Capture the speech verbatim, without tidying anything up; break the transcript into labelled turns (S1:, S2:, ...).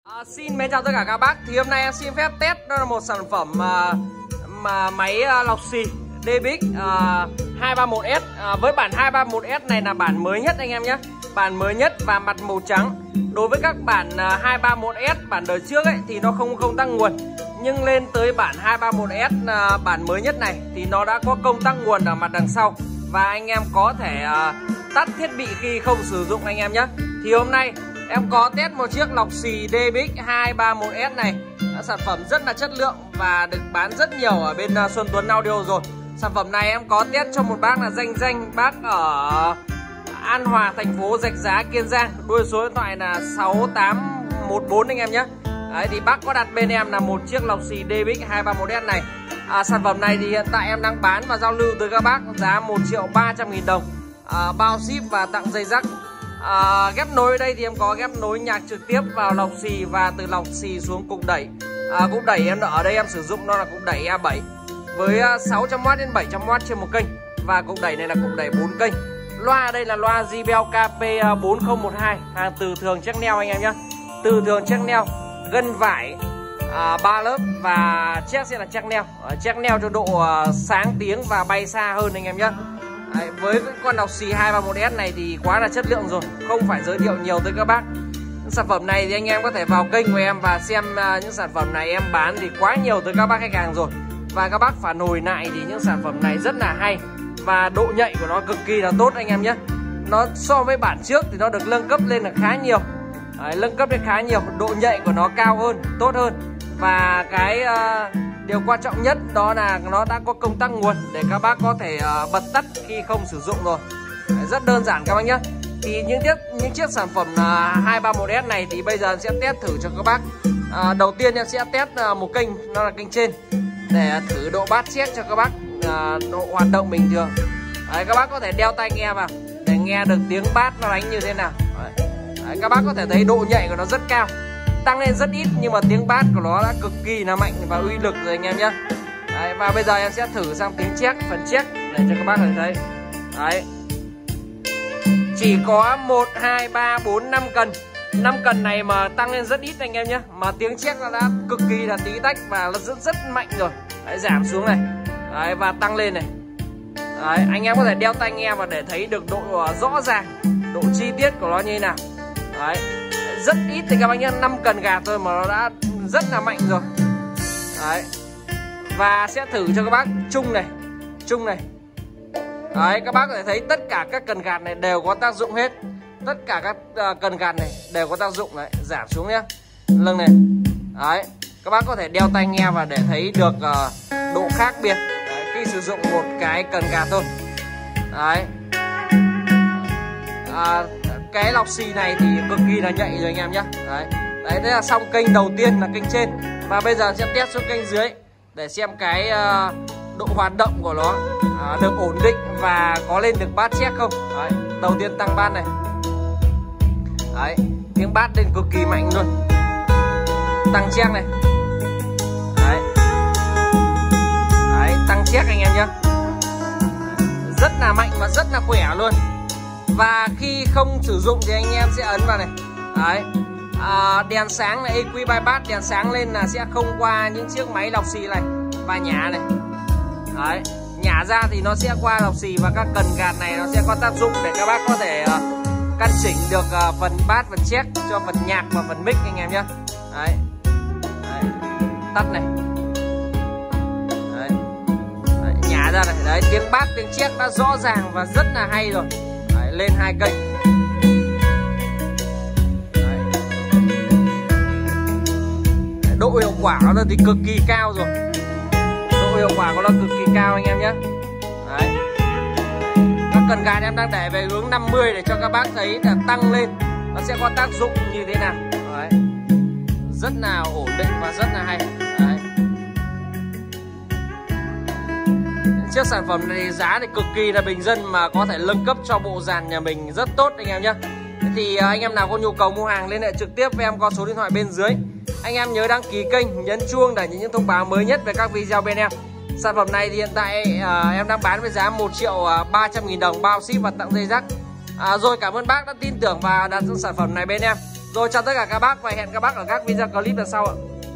S1: À, xin mến chào tất cả các bác. Thì hôm nay em xin phép test đó là một sản phẩm mà, mà máy uh, lọc xì đê bê ích uh, hai ba một S. uh, Với bản hai ba một S này là bản mới nhất anh em nhé. Bản mới nhất và mặt màu trắng. Đối với các bản uh, hai ba một S bản đời trước ấy thì nó không công tắc nguồn. Nhưng lên tới bản hai ba một S uh, bản mới nhất này thì nó đã có công tắc nguồn ở mặt đằng sau. Và anh em có thể uh, tắt thiết bị khi không sử dụng anh em nhé. Thì hôm nay em có test một chiếc lọc xì đê bê ích hai ba một S này. Sản phẩm rất là chất lượng và được bán rất nhiều ở bên Xuân Tuấn Audio rồi. Sản phẩm này em có test cho một bác là danh danh bác ở An Hòa, thành phố Rạch Giá, Kiên Giang. Đuôi số điện thoại là sáu tám một bốn anh em nhé. Đấy, thì bác có đặt bên em là một chiếc lọc xì đê bê ích hai ba một S này. à, Sản phẩm này thì hiện tại em đang bán và giao lưu tới các bác giá một triệu ba trăm nghìn đồng, à, bao ship và tặng dây rắc. À, ghép nối ở đây thì em có ghép nối nhạc trực tiếp vào lọc xì và từ lọc xì xuống cục đẩy. à, Cục đẩy em ở đây em sử dụng nó là cục đẩy E bảy với sáu trăm oát đến bảy trăm oát trên một kênh. Và cục đẩy này là cục đẩy bốn kênh. Loa ở đây là loa gi bê lờ K P bốn không một hai, hàng từ thường check neo anh em nhé. Từ thường check neo, gân vải à, ba lớp và check sẽ là check neo. Check neo cho độ uh, sáng tiếng và bay xa hơn anh em nhé. Đấy, với con lọc xì hai ba một S này thì quá là chất lượng rồi, không phải giới thiệu nhiều tới các bác. Những sản phẩm này thì anh em có thể vào kênh của em và xem uh, những sản phẩm này em bán thì quá nhiều tới các bác khách hàng rồi. Và các bác phản hồi lại thì những sản phẩm này rất là hay và độ nhạy của nó cực kỳ là tốt anh em nhé. Nó so với bản trước thì nó được nâng cấp lên là khá nhiều. Đấy, nâng cấp lên khá nhiều, độ nhạy của nó cao hơn, tốt hơn. Và cái uh, điều quan trọng nhất đó là nó đã có công tắc nguồn để các bác có thể uh, bật tắt khi không sử dụng rồi. Đấy, rất đơn giản các bác nhé. Thì những chiếc những chiếc sản phẩm uh, hai ba một S này thì bây giờ em sẽ test thử cho các bác. uh, Đầu tiên em sẽ test uh, một kênh, nó là kênh trên, để thử độ bass check cho các bác, uh, độ hoạt động bình thường. Đấy, các bác có thể đeo tai nghe vào để nghe được tiếng bass nó đánh như thế nào. Đấy. Đấy, các bác có thể thấy độ nhạy của nó rất cao, tăng lên rất ít nhưng mà tiếng bass của nó đã cực kỳ là mạnh và uy lực rồi anh em nhé. Đấy, và bây giờ em sẽ thử sang tiếng check, phần check để cho các bác có thể thấy. Đấy, chỉ có một, hai, ba, bốn, năm cần. năm cần này mà tăng lên rất ít anh em nhé. Mà tiếng check nó đã cực kỳ là tí tách và nó rất rất mạnh rồi. Đấy, giảm xuống này. Đấy, và tăng lên này. Đấy, anh em có thể đeo tai nghe và để thấy được độ rõ ràng, độ chi tiết của nó như thế nào. Đấy, rất ít thì các bác nhé, năm cần gạt thôi mà nó đã rất là mạnh rồi. Đấy, và sẽ thử cho các bác chung này, chung này. Đấy, các bác có thể thấy tất cả các cần gạt này đều có tác dụng hết. Tất cả các uh, cần gạt này đều có tác dụng. Đấy, giảm xuống nhé, lưng này. Đấy, các bác có thể đeo tai nghe và để thấy được uh, độ khác biệt. Đấy, khi sử dụng một cái cần gạt thôi. Đấy, à, cái lọc xì này thì cực kỳ là nhạy rồi anh em nhé. Đấy, đấy thế là xong kênh đầu tiên là kênh trên. Và bây giờ sẽ test xuống kênh dưới để xem cái uh, độ hoạt động của nó uh, được ổn định và có lên được bass check không. Đấy, đầu tiên tăng bass này. Đấy, tiếng bass lên cực kỳ mạnh luôn. Tăng check này. Đấy, đấy tăng check anh em nhé. Rất là mạnh và rất là khỏe luôn. Và khi không sử dụng thì anh em sẽ ấn vào này. Đấy, à, đèn sáng này, e quy bypass, đèn sáng lên là sẽ không qua những chiếc máy lọc xì này và nhả này. Đấy, nhả ra thì nó sẽ qua lọc xì và các cần gạt này nó sẽ có tác dụng để các bác có thể uh, căn chỉnh được uh, phần bass, phần check cho phần nhạc và phần mic anh em nhé. Đấy. Đấy, tắt này. Đấy. Đấy, nhả ra này. Đấy, tiếng bass, tiếng check đã rõ ràng và rất là hay rồi. Đấy, lên hai kênh. Đấy. Đấy, độ hiệu quả của nó thì cực kỳ cao rồi. Độ hiệu quả của nó cực kỳ cao anh em nhé. Đấy. Các cần gạt em đang để về hướng năm mươi để cho các bác thấy là tăng lên nó sẽ có tác dụng như thế nào. Đấy, rất là ổn định và rất là hay. Đấy. Chiếc sản phẩm này giá thì cực kỳ là bình dân mà có thể nâng cấp cho bộ dàn nhà mình rất tốt anh em nhé. Thì anh em nào có nhu cầu mua hàng liên hệ trực tiếp với em qua số điện thoại bên dưới. Anh em nhớ đăng ký kênh, nhấn chuông để những thông báo mới nhất về các video bên em. Sản phẩm này thì hiện tại uh, em đang bán với giá một triệu ba trăm nghìn đồng, bao ship và tặng dây rắc. À, rồi cảm ơn bác đã tin tưởng và đặt sản phẩm này bên em. Rồi chào tất cả các bác và hẹn các bác ở các video clip lần sau ạ.